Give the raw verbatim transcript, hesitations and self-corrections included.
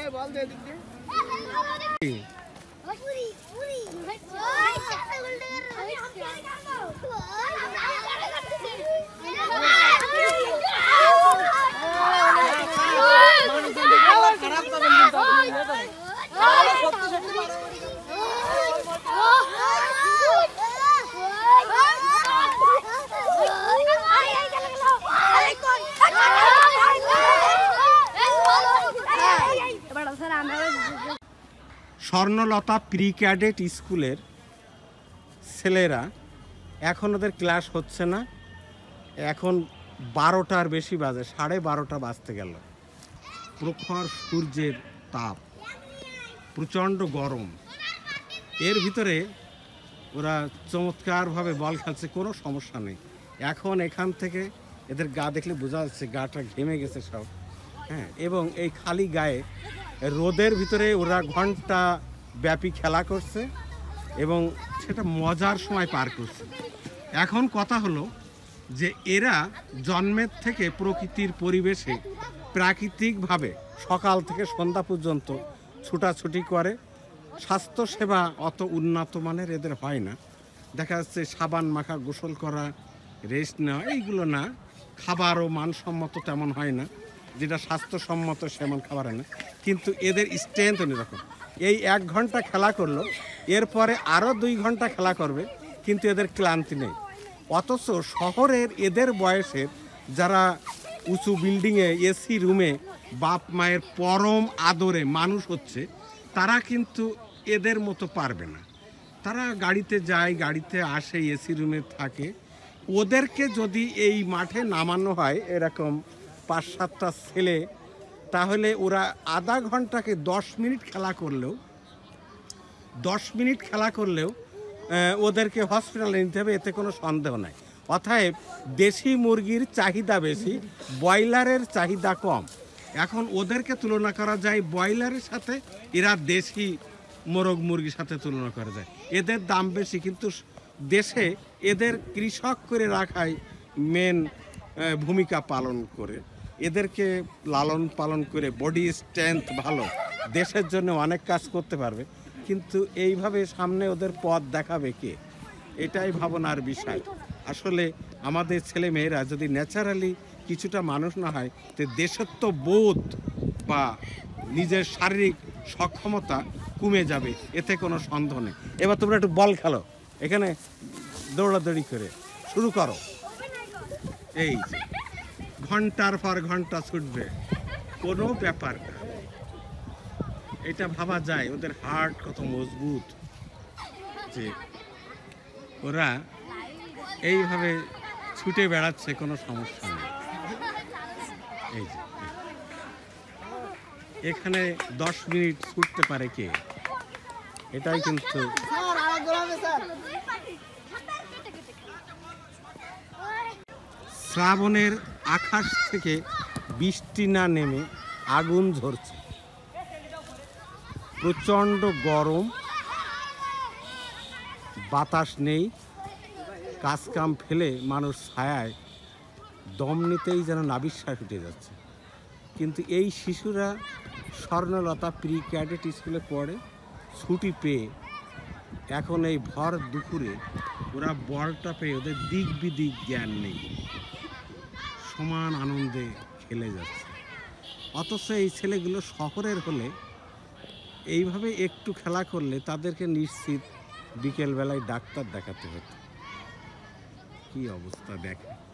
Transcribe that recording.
স্বর্ণলতা pre cadet স্কুলের ছেলেরা এখন ওদের ক্লাস হচ্ছে না, এখন বারোটার বেশি বাজে, সাড়ে বারোটা বাজতে গেল। প্রখর সূর্যের তাপ, প্রচণ্ড গরম, এর ভিতরে ওরা চমৎকারভাবে বল খেলছে, কোনো সমস্যা নেই। এখন এখান থেকে এদের গা দেখলে বোঝা যাচ্ছে গাটা ঘেমে গেছে সব, হ্যাঁ। এবং এই খালি গায়ে রোদের ভিতরে ওরা ঘন্টা ব্যাপী খেলা করছে এবং সেটা মজার সময় পার করছে। এখন কথা হলো যে এরা জন্মের থেকে প্রকৃতির পরিবেশে প্রাকৃতিকভাবে সকাল থেকে সন্ধ্যা পর্যন্ত ছুটাছুটি করে। স্বাস্থ্যসেবা অত উন্নত মানের এদের হয় না, দেখা যাচ্ছে সাবান মাখা, গোসল করা, রেস্ট নেওয়া, এইগুলো না। খাবারও মানসম্মত তেমন হয় না, যেটা স্বাস্থ্যসম্মত সেমন খাবার হয় না। কিন্তু এদের স্ট্রেংথ অন্যরকম। এই এক ঘন্টা খেলা করলো, এরপরে আরও দুই ঘন্টা খেলা করবে, কিন্তু এদের ক্লান্তি নেই। অথচ শহরের এদের বয়সের যারা উঁচু বিল্ডিংয়ে এসি রুমে বাপ মায়ের পরম আদরে মানুষ হচ্ছে, তারা কিন্তু এদের মতো পারবে না। তারা গাড়িতে যায়, গাড়িতে আসে, এসি রুমে থাকে। ওদেরকে যদি এই মাঠে নামানো হয় এরকম পাঁচ সাতটা ছেলে, তাহলে ওরা আধা ঘন্টাকে দশ মিনিট খেলা করলেও দশ মিনিট খেলা করলেও ওদেরকে হসপিটালে নিতে হবে, এতে কোনো সন্দেহ নাই। অতএব দেশি মুরগির চাহিদা বেশি, ব্রয়লারের চাহিদা কম। এখন ওদেরকে তুলনা করা যায় ব্রয়লারের সাথে, এরা দেশি মোরগ মুরগির সাথে তুলনা করা যায়। এদের দাম বেশি, কিন্তু দেশে এদের কৃষক করে রাখায় মেন ভূমিকা পালন করে। এদেরকে লালন পালন করে বডি স্ট্রেংথ ভালো, দেশের জন্য অনেক কাজ করতে পারবে। কিন্তু এইভাবে সামনে ওদের পথ দেখাবে কে, এটাই ভাবনার বিষয়। আসলে আমাদের ছেলে মেয়েরা যদি ন্যাচারালি কিছুটা মানুষ না হয়, তো দেশত্ব বোধ বা নিজের শারীরিক সক্ষমতা কমে যাবে, এতে কোনো সন্দেহ নেই। এবার তোমরা একটু বল খেলো, এখানে দৌড়াদৌড়ি করে শুরু করো। এই ঘন্টার পর ঘন্টা ছুটবে, কোনো ব্যাপার না। এটা ভাবা যায় ওদের হার্ট কত মজবুত, যে ওরা এইভাবে ছুটে বেড়াচ্ছে, কোনো সমস্যা নেই। এই যে এখানে দশ মিনিট ছুটতে পারে কে, এটাই কিন্তু। শ্রাবণের আকাশ থেকে বৃষ্টি না নেমে আগুন ঝরছে, প্রচণ্ড গরম, বাতাস নেই। কাজকাম ফেলে মানুষ ছায়ায় দম নিতেই যেন নাবিশ্বাস উঠে যাচ্ছে। কিন্তু এই শিশুরা স্বর্ণলতা প্রি ক্যাডেট স্কুলে পড়ে, ছুটি পেয়ে এখন এই ভর দুপুরে ওরা বলটা পেয়ে ওদের দিক বিদিক জ্ঞান নেই, সমান আনন্দে খেলে যাচ্ছে। অথচ এই ছেলেগুলো শহরের হলে এইভাবে একটু খেলা করলে তাদেরকে নিশ্চিত বিকেলবেলায় ডাক্তার দেখাতে হতো। কি অবস্থা দেখে।